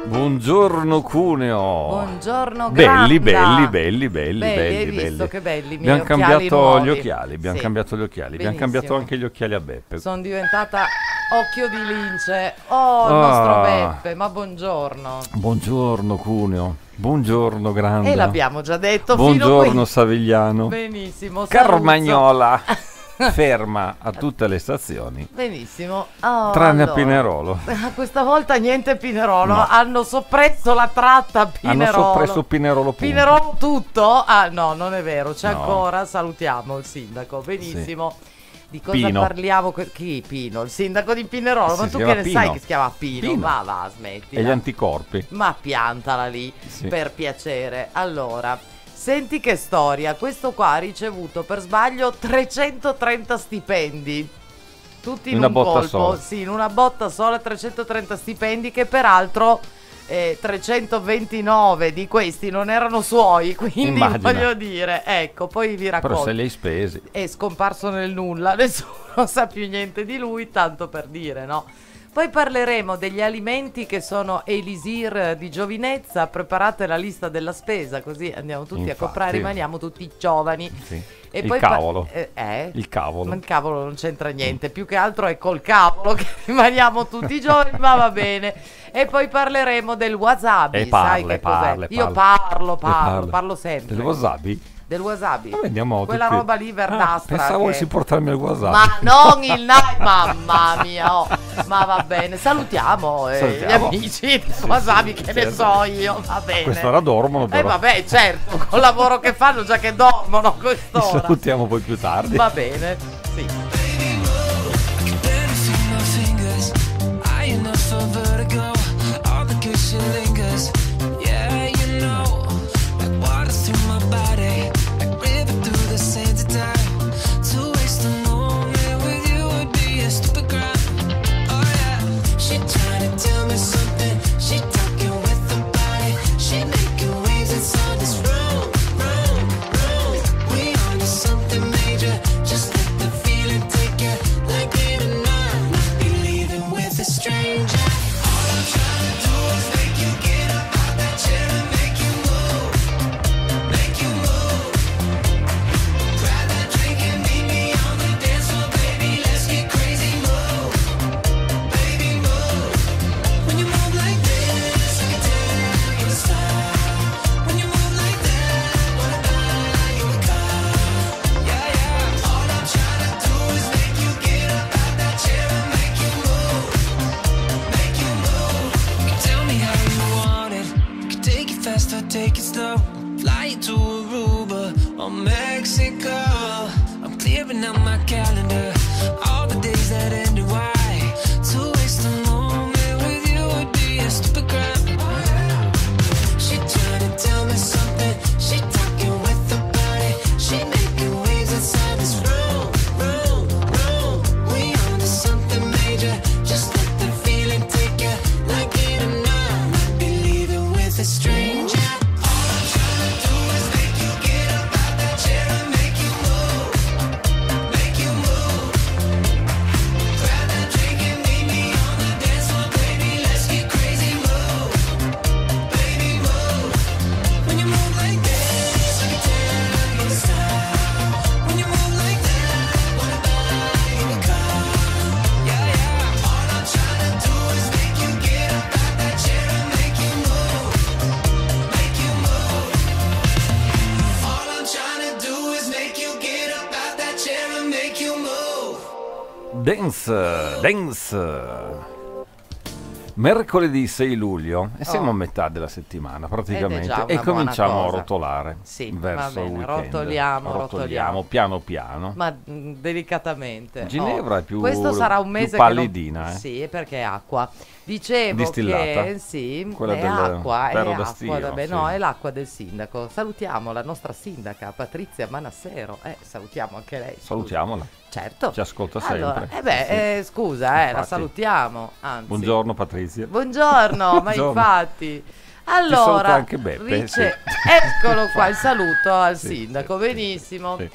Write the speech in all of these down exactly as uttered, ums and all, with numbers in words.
Buongiorno Cuneo. Buongiorno belli, Granda. belli, belli, belli, Belli, belli, hai visto belli. che belli i miei Abbiamo occhiali cambiato nuovi. gli occhiali, abbiamo Sì. cambiato gli occhiali, abbiamo Benissimo. cambiato anche gli occhiali a Beppe. Sono diventata occhio di lince. Oh, il Ah. nostro Beppe, ma buongiorno. Buongiorno Cuneo. Buongiorno Grande. E l'abbiamo già detto. Buongiorno fino qui. Savigliano. Benissimo. Saluzzo. Carmagnola. Ferma a tutte le stazioni. Benissimo. Oh, Tranne allora. a Pinerolo. Questa volta niente Pinerolo. No. Hanno soppresso la tratta a Pinerolo. Hanno soppresso Pinerolo punto. Pinerolo tutto? Ah no, non è vero, c'è No. ancora. Salutiamo il sindaco. Benissimo. Di cosa Pino. parliamo? Que- Chi? Pino? Il sindaco di Pinerolo? Sì, Ma si tu chiama che ne Pino. sai che si chiama Pino? Pino. Va, va, smetti. E gli anticorpi. Ma piantala lì, Sì. per piacere. Allora, senti che storia. Questo qua ha ricevuto per sbaglio trecentotrenta stipendi. Tutti in In una un botta colpo. sola. Sì, in una botta sola, trecentotrenta stipendi che peraltro eh, trecentoventinove di questi non erano suoi, quindi Immagina. voglio dire, ecco, poi vi Però racconto. se li hai spesi. È scomparso nel nulla, nessuno sa più niente di lui, tanto per dire, no? Poi parleremo degli alimenti che sono elisir di giovinezza. Preparate la lista della spesa, così andiamo tutti Infatti. a comprare, rimaniamo tutti giovani. Sì. E Il poi pa- cavolo. eh, eh? Il cavolo. Ma il cavolo non c'entra niente, più che altro è col cavolo che rimaniamo tutti giovani, ma va bene. E poi parleremo del wasabi, E sai parla, che parla, cos'è? e Io parla. parlo, E parlo, parla. parlo sempre. Del wasabi? Del wasabi. Ma vediamo Quella tutti- roba lì Ah, verdastra. pensavo che- volessi portarmi il wasabi. Ma non il night, mamma mia, oh. Ma va bene, salutiamo, eh, Salutiamo. gli amici del wasabi, che ne certo. so io, va bene. A quest'ora dormono Eh però. vabbè, certo, col lavoro che fanno già che dormono a Ci quest'ora. salutiamo poi più tardi. Va bene, sì. Take it slow, fly to Aruba or Mexico. I'm clearing out my calendar, all the days that end in Y. To waste a moment with you would be a stupid crime. She trying to tell me something, she talking with her body, she making waves inside this room, room, room. We on to something major, just let the feeling take you, like it or not. Might be leaving with a stranger. Dance, dance. Mercoledì sei luglio e siamo Oh. a metà della settimana Ed è praticamente già e una buona cominciamo a cosa. rotolare Sì, verso va il bene, weekend. rotoliamo, rotoliamo. piano piano. Ma mh, delicatamente. Ginevra Oh, è più- Questo sarà un più mese pallidina, che non... eh. Sì, perché è acqua. Dicevo Distillata? che sì, Quella è del acqua, è ferro da acqua, stiro, vabbè, sì. no, è l'acqua del sindaco. Salutiamo la nostra sindaca Patrizia Manassero. Eh, salutiamo anche lei. scusa. Salutiamola. Certo. Ci ascolta Allora, sempre. eh beh, Sì, sì. eh, scusa, eh, la Infatti. salutiamo. Anzi. Buongiorno Patrizia. Buongiorno, ma Buongiorno. infatti. saluta Allora, anche Beppe, rice- sì. eccolo qua il saluto al Sì, sindaco, sì, sì, benissimo. sì.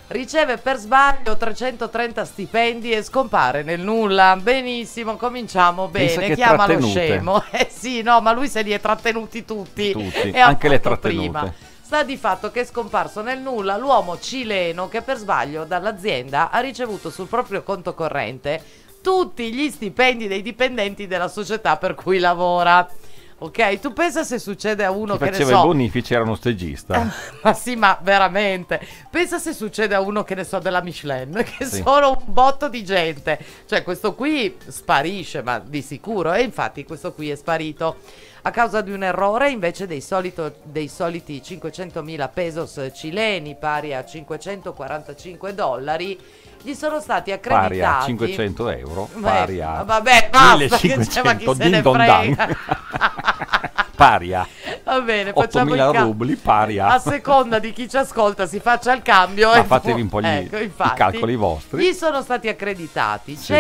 riceve per sbaglio trecentotrenta stipendi e scompare nel nulla. Benissimo, cominciamo Pensa bene. che Chiamalo trattenute. scemo. Eh sì, no, ma lui se li è trattenuti tutti. Tutti, E ha anche le fatto trattenute. prima. Sta di fatto che è scomparso nel nulla l'uomo cileno che per sbaglio dall'azienda ha ricevuto sul proprio conto corrente tutti gli stipendi dei dipendenti della società per cui lavora. Ok, tu pensa se succede a uno Chi che ne faceva so. i bonifici era uno stagista. Ma sì, ma veramente. Pensa se succede a uno che ne so della Michelin, che Sì. sono un botto di gente. Cioè, questo qui sparisce, ma di sicuro. E infatti questo qui è sparito. A causa di un errore, invece dei, solito, dei soliti cinquecentomila pesos cileni, pari a cinquecentoquarantacinque dollari, gli sono stati accreditati. Pari a cinquecento euro. Beh, Pari a vabbè, basta, che c'è, ma chi millecinquecento se ne din don frega. dan. Pari a Va bene, facciamo il ottomila ca- rubli, pari a... a seconda di chi ci ascolta si faccia il cambio. Ma e fatevi un po' gli- ecco, i infatti, calcoli vostri. Gli sono stati accreditati Sì.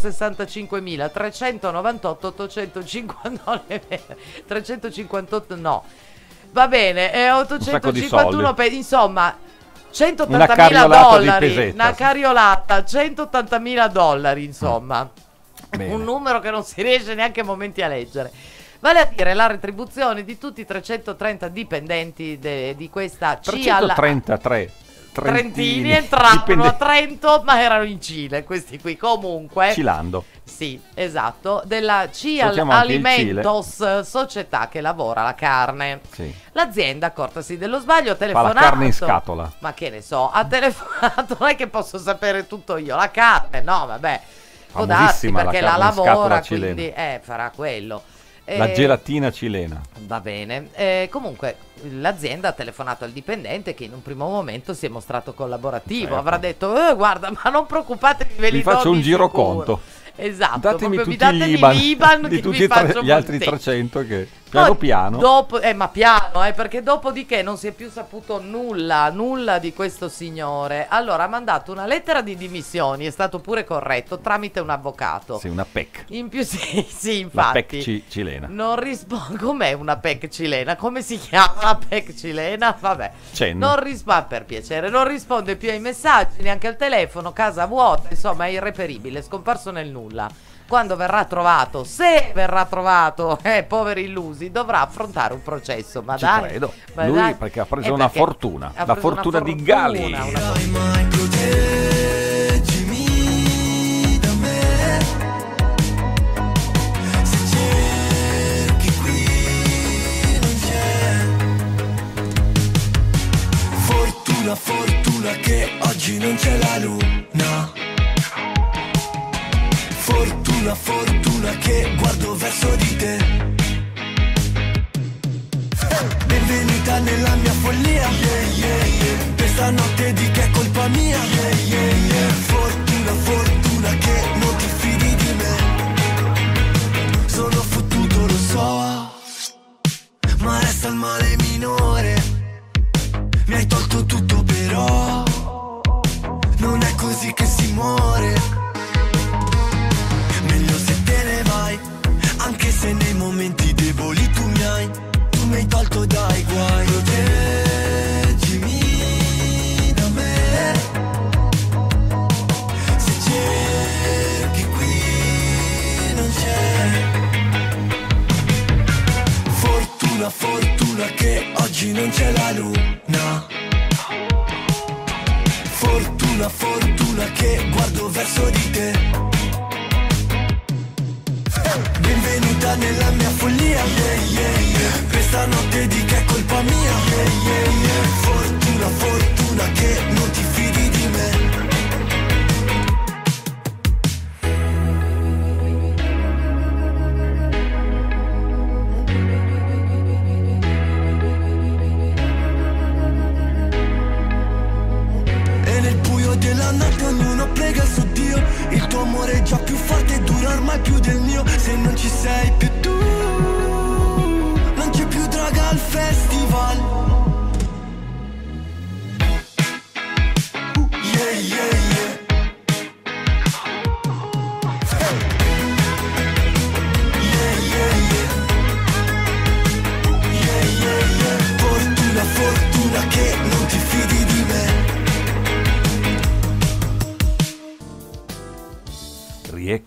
centosessantacinquemilatrecentonovantotto ottocentocinquanta trecentocinquantotto no. Va bene, è sacco di ottocentocinquantuno soldi. pe- insomma Una centottantamila cariolata di dollari, pesetta, una sì. cariolata, centottantamila dollari, insomma. Bene. Un numero che non si riesce neanche a momenti a leggere. Vale a dire la retribuzione di tutti i trecentotrenta dipendenti de- di questa C I A L trecentotrentatré Trentini entravano dipende- a Trento, ma erano in Cile questi qui comunque. Cilando. Sì, esatto, della C I A L Salutiamo anche il Alimentos, società che lavora la carne. Sì. L'azienda, accortasi dello sbaglio, ha Fa telefonato. la carne in scatola. Ma che ne so, ha telefonato, non è che posso sapere tutto io, la carne, no, vabbè. Può darsi Famosissima la perché la carne in scatola lavora, cilena. quindi eh, farà quello. La Eh, gelatina cilena. Va bene. Eh, comunque l'azienda ha telefonato al dipendente che in un primo momento si è mostrato collaborativo. Certo. Avrà detto: "Eh, guarda, ma non preoccupatevi, ve li Vi do faccio di un giro sicuro." conto. Esatto, Datemi proprio tutti mi datemi gli IBAN, l'I B A N di che tutti vi e tre- faccio gli altri sì. trecento che piano Poi, piano. Dopo, eh, ma piano, eh, perché dopodiché non si è più saputo nulla, nulla di questo signore. Allora ha mandato una lettera di dimissioni, è stato pure corretto, tramite un avvocato. Sì, una P E C. In più sì, sì, La infatti. P E C ci- cilena. Non risponde. Com'è una P E C cilena? Come si chiama la P E C cilena? Vabbè. Cen. Non risponde, per piacere, non risponde più ai messaggi, neanche al telefono, casa vuota, insomma è irreperibile, è scomparso nel nulla. Quando verrà trovato, se verrà trovato, eh, poveri illusi, dovrà affrontare un processo. Ma Ci dai, credo. ma Lui dai. perché ha preso Eh, una perché fortuna. ha La preso una fortuna di fortuna, Gali. una Dai, mai proteggimi da me. Se cerchi qui non c'è. Fortuna, fortuna che oggi non c'è la luna. Fortuna, fortuna che guardo verso di te. Benvenuta nella mia follia, yeah, yeah, yeah. Questa notte di che è colpa mia, yeah, yeah, yeah. Fortuna, fortuna che non ti fidi di me. Sono fottuto, lo so, ma resta il male minore. Mi hai tolto tutto però non è così che si muore. Meglio se te ne vai, anche se nei momenti deboli tu mi hai, tu mi hai tolto dai guai. Proteggimi da me. Se cerchi qui non c'è. Fortuna, fortuna che oggi non c'è la luna. Fortuna, fortuna che guardo verso di te. Benvenuta nella mia follia, yeah, yeah, yeah. Questa notte di che è colpa mia, yeah, yeah, yeah. Fortuna, fortuna che non ti fidi di me. E nel buio della notte ognuno prega su Dio. Il tuo amore è già più forte e dura ormai più del mio. Se non ci sei più tu, non c'è più droga al festival. Uh, yeah, yeah, yeah. Yeah, yeah, yeah. Yeah, yeah, yeah. Fortuna, fortuna che non ti fidi di me.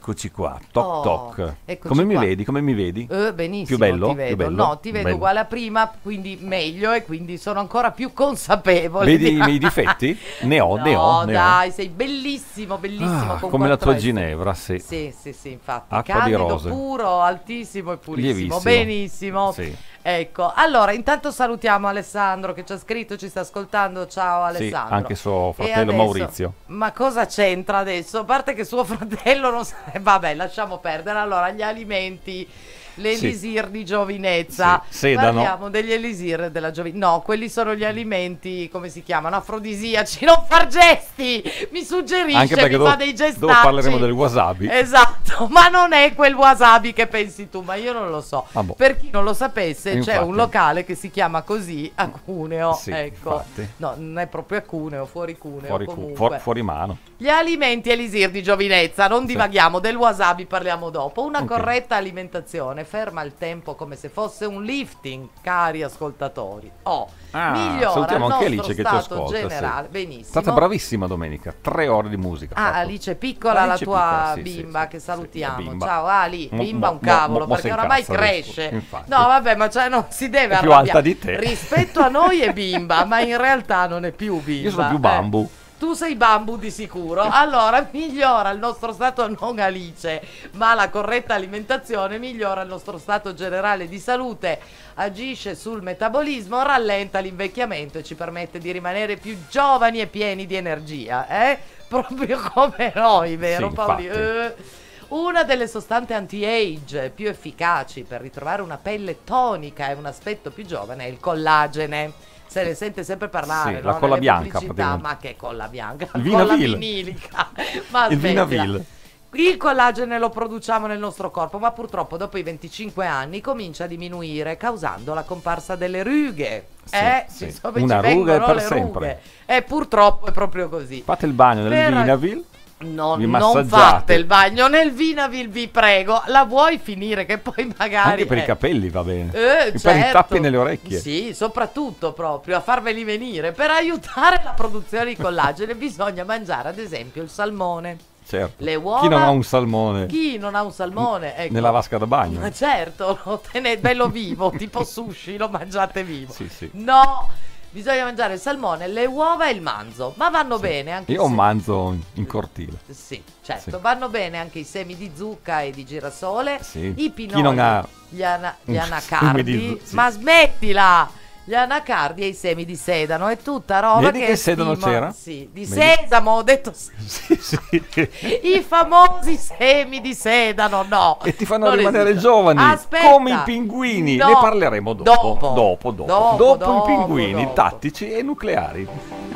Eccoci qua, toc Oh, toc. eccoci Come mi qua. vedi? Come mi vedi? Eh, benissimo, Più bello? ti vedo. Più bello? No, ti vedo Bello. uguale a prima, quindi meglio e quindi sono ancora più consapevole. Vedi di- i miei difetti? Ne ho, no, ne ho, ne ho. dai, sei bellissimo, bellissimo. Ah, con come la quattro tua S. Ginevra, sì. Sì, sì, sì, infatti. Acqua di Candido, rose. puro, altissimo e purissimo. Lievissimo. Benissimo. Sì. Ecco, allora intanto salutiamo Alessandro che ci ha scritto, ci sta ascoltando. Ciao Sì, Alessandro. anche suo E fratello adesso- Maurizio. Ma cosa c'entra adesso? A parte che suo fratello non sa... Vabbè, lasciamo perdere. Allora, gli alimenti, l'elisir di giovinezza. Sì, sedano. Parliamo degli elisir della giovinezza. No, quelli sono gli alimenti, come si chiamano? Afrodisiaci. Non far gesti! Mi suggerisce, Anche perché mi dopo, fa dei gestacci. dopo parleremo del wasabi. Esatto, ma non è quel wasabi che pensi tu, ma io non lo so. Ah, boh. Per chi non lo sapesse, c'è Infatti. un locale che si chiama così a Cuneo. Sì, ecco. infatti. No, non è proprio a Cuneo, fuori Cuneo. Fuori, cu- comunque. fuor- fuori mano. Gli alimenti elisir di giovinezza, non divaghiamo, del wasabi parliamo dopo. Una Ok. corretta alimentazione ferma il tempo come se fosse un lifting, cari ascoltatori. Oh, Ah, migliora salutiamo il anche nostro Alice che ci stato ascolta, sì. generale. È Benissimo. stata bravissima domenica, tre ore di musica. ha Ah, fatto. Alice piccola, Alice la tua piccola, sì, sì, bimba sì, che sì, salutiamo. la bimba. Ciao Ali, Mo- bimba mo- un cavolo mo- mo perché si oramai incazza adesso, cresce. infatti. No, vabbè, ma cioè non si deve È più arrabbiare. alta di te. Rispetto a noi è bimba, ma in realtà non è più bimba. Io sono più eh. bambu. Tu sei bambu di sicuro. Allora migliora il nostro stato, non Alice, ma la corretta alimentazione migliora il nostro stato generale di salute, agisce sul metabolismo, rallenta l'invecchiamento e ci permette di rimanere più giovani e pieni di energia, eh? Proprio come noi, vero Sì, Paoli? infatti. Eh. Una delle sostanze anti-age più efficaci per ritrovare una pelle tonica e un aspetto più giovane è il collagene. Se ne sente sempre parlare, Sì, no? la colla Nelle bianca, pubblicità. praticamente. Ma che colla bianca? La Il colla Vinavil. vinilica. Ma Il smettila. Vinavil. Il collagene lo produciamo nel nostro corpo, ma purtroppo dopo i venticinque anni comincia a diminuire, causando la comparsa delle rughe. Sì, eh, sì. sì, dove Una ci vengono ruga è per le sempre. rughe. E purtroppo è proprio così. Fate il bagno nel Per- Vinavil. No, Vi non massaggiate. fate il bagno nel Vinavil, vi prego. La vuoi finire che poi magari... Anche per eh, i capelli va bene. eh, per i certo. tappi nelle orecchie. Sì, soprattutto proprio a farveli venire. Per aiutare la produzione di collagene bisogna mangiare ad esempio il salmone. Certo. Le uova. Chi non ha un salmone Chi non ha un salmone? Ecco. nella vasca da bagno? Ma certo, lo tenete bello vivo, tipo sushi, lo mangiate vivo. Sì, sì. No, bisogna mangiare il salmone, le uova e il manzo. Ma vanno bene anche Io ho un se- manzo in cortile. Sì, certo, Sì. vanno bene anche i semi di zucca e di girasole, Sì. i pinoli, Chi non ha gli, ana- gli un anacardi, semi di zu- sì. ma smettila! Gli anacardi e i semi di sedano, è tutta roba Vedi che che sedano stimolo- c'era? Sì, di Vedi? sesamo, ho detto se- Sì, sì. i famosi semi di sedano, no. E ti fanno non rimanere esiste. giovani, Aspetta. come i pinguini. No. Ne parleremo dopo. Dopo. Dopo, dopo. Dopo, Dopo dopo, i pinguini dopo. tattici e nucleari.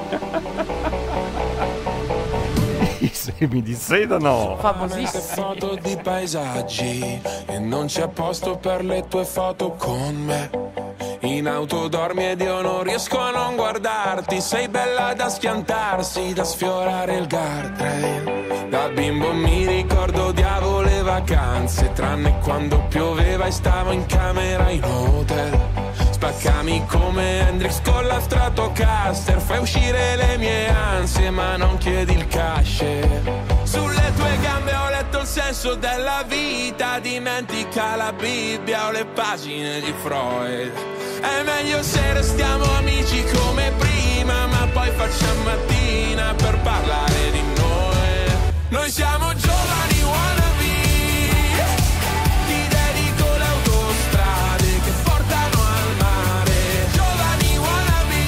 I semi di sedano. Famosissimi. Foto di paesaggi e non c'è posto per le tue foto con me. In auto dormi ed io non riesco a non guardarti. Sei bella da schiantarsi, da sfiorare il guardrail. Da bimbo mi ricordo odiavo le vacanze, tranne quando pioveva e stavo in camera in hotel. Spaccami come Hendrix con la Stratocaster, fai uscire le mie ansie ma non chiedi il cash. Sulle tue gambe ho letto il senso della vita, dimentica la Bibbia o le pagine di Freud. È meglio se restiamo amici come prima, ma poi facciamo mattina per parlare di noi. Noi siamo giovani wannabe, ti dedico le autostrade che portano al mare. Giovani wannabe,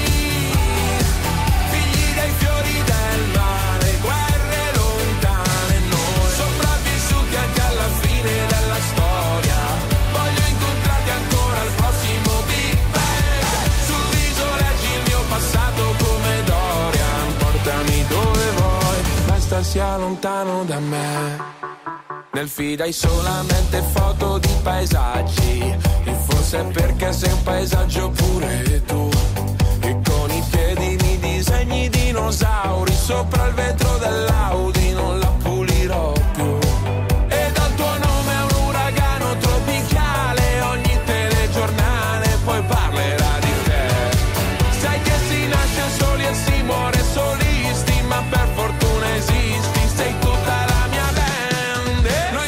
figli dei fiori del mare, guerre lontane noi, sopravvissuti anche alla fine della storia. Voglio incontrarti ancora al prossimo Big Bang. Sul viso leggi il mio passato come Dorian. Portami dove vuoi, basta sia lontano da me. Nel feed hai solamente foto di paesaggi, e forse è perché sei un paesaggio pure tu. E con i piedi mi disegni dinosauri sopra il vetro dell'Audi, non la pulirò più. E dal tuo nome è un uragano tropicale, ogni telegiornale poi parlerà di te. Sai che si nasce soli e si muore solisti, ma per fortuna esisti, sei tutta la mia band.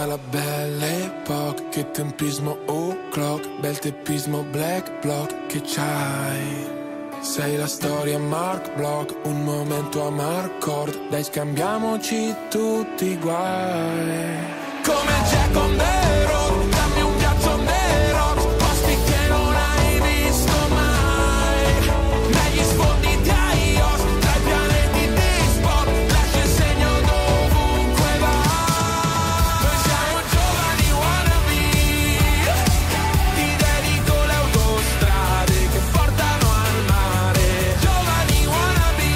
la belle epoca, che tempismo o'clock, bel teppismo black block che c'hai. Sei la storia Mark Block, un momento a Marcord, dai scambiamoci tutti i guai. Come Jack on the road, dammi un ghiaccio nero, posti che non hai visto mai, negli sfondi di Aios, tra i pianeti di sport, lascia il segno dovunque vai. Noi siamo giovani wannabe, ti dedico le autostrade che portano al mare. Giovani wannabe,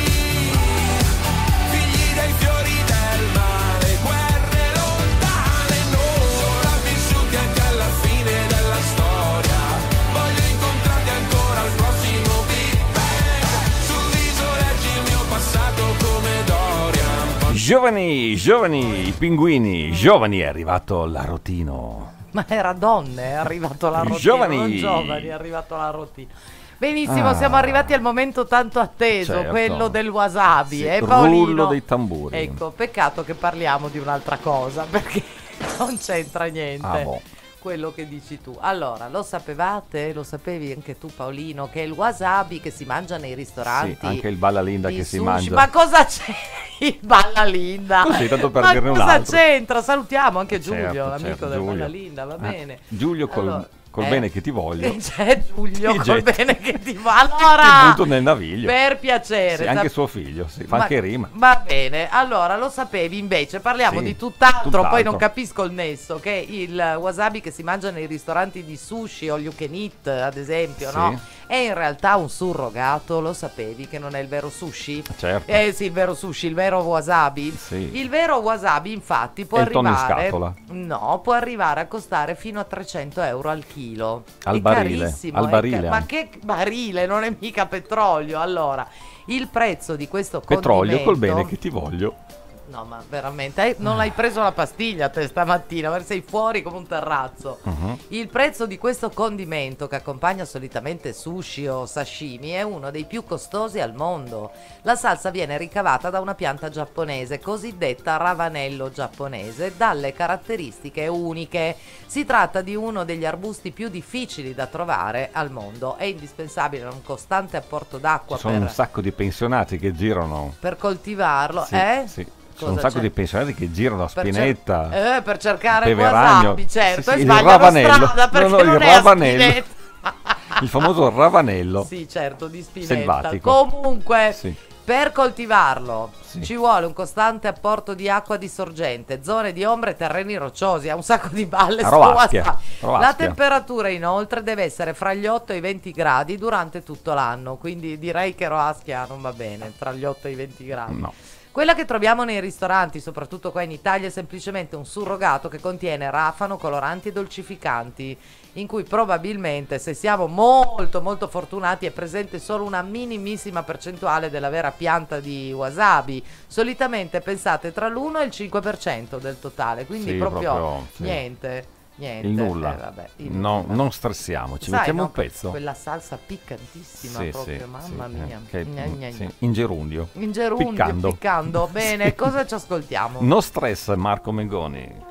figli dei fiori del mare, guerre lontane, noi sopravvissuti anche alla fine della storia. Voglio incontrarti ancora al prossimo Big Bang, sul viso leggi il mio passato come Dorian. Giovani, giovani, i pinguini, giovani, è arrivato l'arrotino. Ma era donne, è arrivato la rotina, Giovani. non giovani, è arrivato la rotina. Benissimo, Ah. siamo arrivati al momento tanto atteso, Certo. quello del wasabi, Sì, eh rullo Paolino? dei tamburi. Ecco, peccato che parliamo di un'altra cosa, perché non c'entra niente. Ah, boh. Quello che dici tu. Allora, lo sapevate? Lo sapevi anche tu, Paolino, che il wasabi che si mangia nei ristoranti, Sì, anche il ballalinda i che si sushi- mangia. Ma cosa c'è? Il ballalinda. Così, tanto per Ma dirne un cosa altro. c'entra? Salutiamo anche Giulio, Certo, l'amico certo, del Giulio. ballalinda, va Ah, bene. Giulio col, Allora, col eh, bene che ti voglio. C'è Giulio Ti col getti. bene che ti va. Allora, Ti butto nel naviglio. per piacere. Sì, anche sap- suo figlio, sì, fa Ma- anche rima. Va bene, allora lo sapevi invece, parliamo Sì, di tutt'altro, poi tutt'altro. non capisco il nesso, che il wasabi che si mangia nei ristoranti di sushi o you can eat, ad esempio, Sì. no? È in realtà un surrogato, lo sapevi che non è il vero sushi? Certo. Eh sì, il vero sushi, il vero wasabi. Sì. Il vero wasabi infatti può È il tonno in arrivare scatola. No, può arrivare a costare fino a trecento euro al chilo. Al È barile, carissimo, al è barile ma anche. che barile, non è mica petrolio. Allora, il prezzo di questo Petrolio col condimento- bene che ti voglio. No, ma veramente, eh, non hai preso la pastiglia te stamattina, perché sei fuori come un terrazzo. Mhm. Il prezzo di questo condimento che accompagna solitamente sushi o sashimi è uno dei più costosi al mondo. La salsa viene ricavata da una pianta giapponese, cosiddetta ravanello giapponese, dalle caratteristiche uniche. Si tratta di uno degli arbusti più difficili da trovare al mondo. È indispensabile un costante apporto d'acqua Ci sono per, un sacco di pensionati che girano. per coltivarlo. Sì, eh? sì. Ci sono un Cosa sacco c'è? di pensionati che girano a Per cer- Spinetta. eh, per cercare il Peveragno. wasabi, certo, Sì, e sì, il sbagliano ravanello. strada perché No, no, non il è a ravanello. Spinetta. Il famoso ravanello. Sì, certo, di Spinetta. Selvatico. Comunque, Sì. per coltivarlo Sì. ci vuole un costante apporto di acqua di sorgente, zone di ombra e terreni rocciosi, ha un sacco di balle A su Rovaschia, WhatsApp. Rovaschia. La temperatura inoltre deve essere fra gli otto e i venti gradi durante tutto l'anno, quindi direi che Rovaschia non va bene, tra gli otto e i venti gradi. No. Quella che troviamo nei ristoranti, soprattutto qua in Italia, è semplicemente un surrogato che contiene rafano, coloranti e dolcificanti, in cui probabilmente, se siamo molto molto fortunati, è presente solo una minimissima percentuale della vera pianta di wasabi. Solitamente pensate tra l'uno e il cinque per cento del totale, quindi Sì, proprio, proprio, sì. niente, niente. Il nulla. Eh, vabbè, il No, nulla. non stressiamoci, Sai, mettiamo no, un pezzo. Quella salsa piccantissima Sì, proprio, sì, mamma sì, mia. eh, che- Gna, gna, sì, gna. in gerundio. In gerundio, Piccando. piccando. Bene, cosa ci ascoltiamo? No stress, Marco Mengoni.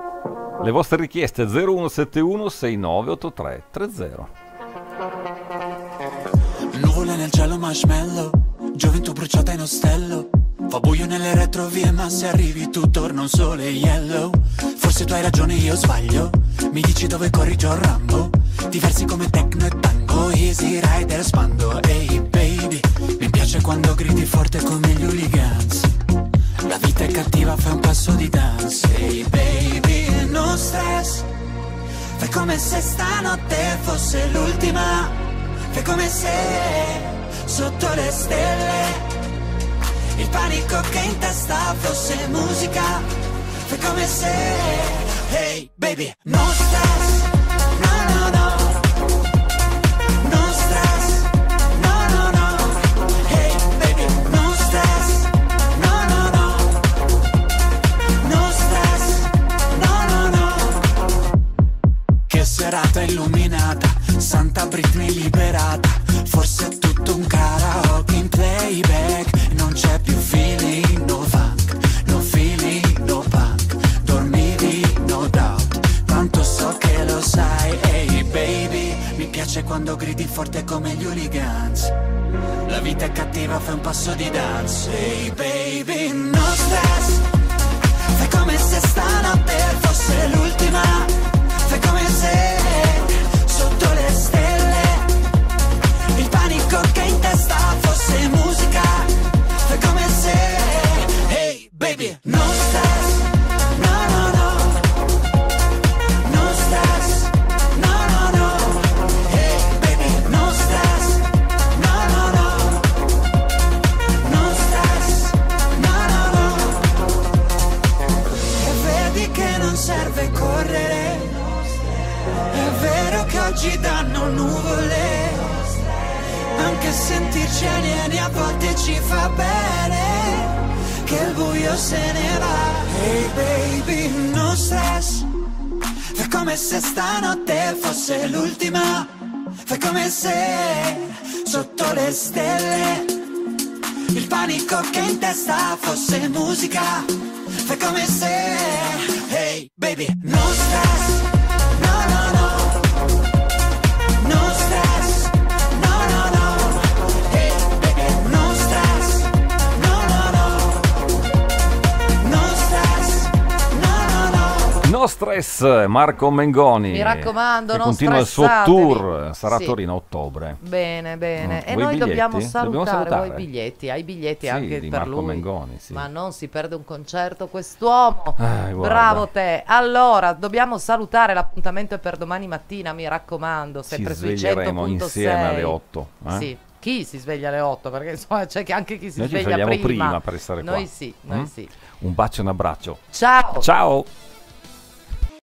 Le vostre richieste zero uno sette uno sei nove otto tre tre zero. Nuvole nel cielo marshmallow, gioventù bruciata in ostello. Fa buio nelle retrovie ma se arrivi tu torna un sole yellow. Forse tu hai ragione, io sbaglio. Mi dici dove corri John Rambo. Diversi come techno e tango, easy rider spando. Ehi baby, mi piace quando gridi forte come gli hooligans. La vita è cattiva, fai un passo di dance. Ehi baby, no stress. Fai come se stanotte fosse l'ultima. Fai come se sotto le stelle il panico che in testa fosse musica. Fai come se, hey baby, no stress, no no no. No stress, no no no. Hey baby, no stress, no no no. No stress, no no no. Che serata illuminata, Santa Britney liberata. Forse è tutto un karaoke in playback. Non c'è più feeling, no funk, no feeling, no punk. Dormivi, no piace quando gridi forte come gli hooligans. La vita è cattiva, fai un passo di danza. Hey baby, no stress. Fai come se stanotte fosse l'ultima. Fai come se sotto le stelle il panico che in testa fosse musica. Fai come se, hey baby, no stress. No, no, no. No stress. No, no, no. Hey baby, no stress. No, no, no. No stress. No, no, no. E vedi che non serve correre. È vero che oggi danno nuvole. Anche sentirci alieni a volte ci fa bene. Che il buio se ne va. Hey baby, no stress. Fai come se stanotte fosse l'ultima. Fai come se sotto le stelle il panico che in testa fosse musica. Fai come se, hey baby, no stress. No, no, no. No stress. No, no, no. Hey baby, no stress. No, no, no. No stress. No, no, no. No stress, Marco Mengoni. Mi raccomando, che non continua il suo stressatevi. tour, sarà Sì. a Torino a ottobre. Bene, bene. Mm. E Vuoi noi i dobbiamo biglietti? salutare, Dobbiamo salutare. voi biglietti, hai biglietti Sì, anche di per Marco lui. Mengoni, sì. Ma non si perde un concerto quest'uomo. Ah, guarda. Bravo te. Allora, dobbiamo salutare, l'appuntamento è per domani mattina, mi raccomando, Ci sempre sui sveglieremo cento punto sei. insieme alle otto. Eh? Sì. Chi si sveglia alle otto? Perché insomma c'è che anche chi si Noi ci sveglia svegliamo prima. prima per stare qua. Noi sì, noi Mm? sì. Un bacio e un abbraccio. Ciao. Ciao.